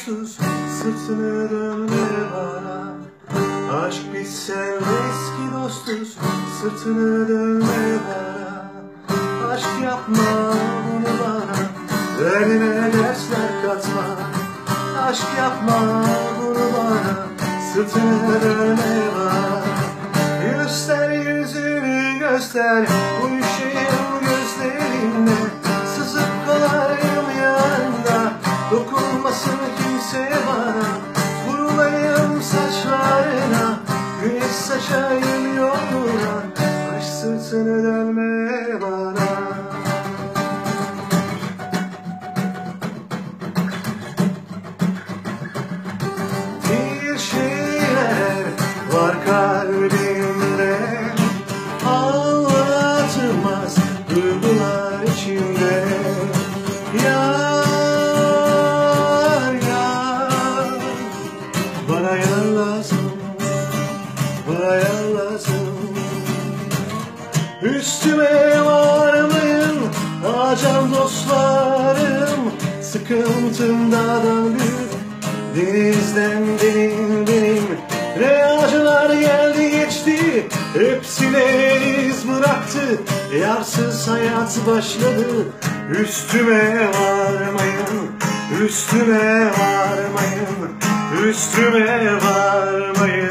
dostuz, sırtını dönme bana. Aşk biz senle eski dostuz, sırtını dönme bana. Aşk yapma bunu bana, derdime dersler katma. Aşk yapma bunu bana, sırtını dönme bana. Göster yüzünü göster, uyuşayım gözlerinle. Sızıp kalayım yanında, dokunmasın kimse bana. Vurulayım saçlarına, güneş saçayım yoluna. Aşk sırtını dönme bana. Bir şeyler var kalbimde, anlatılmaz duygular içimde. Yar yar, bana yar lazım, bana yar lazım. Üstüme varmayın acem dostlarım, sıkıntımdan büyük denizden benim. Ne acılar geldi geçti, hepsine iz bıraktı. Yarsız hayat başladı, üstüme varmayın, üstüme varmayın, üstüme varmayın.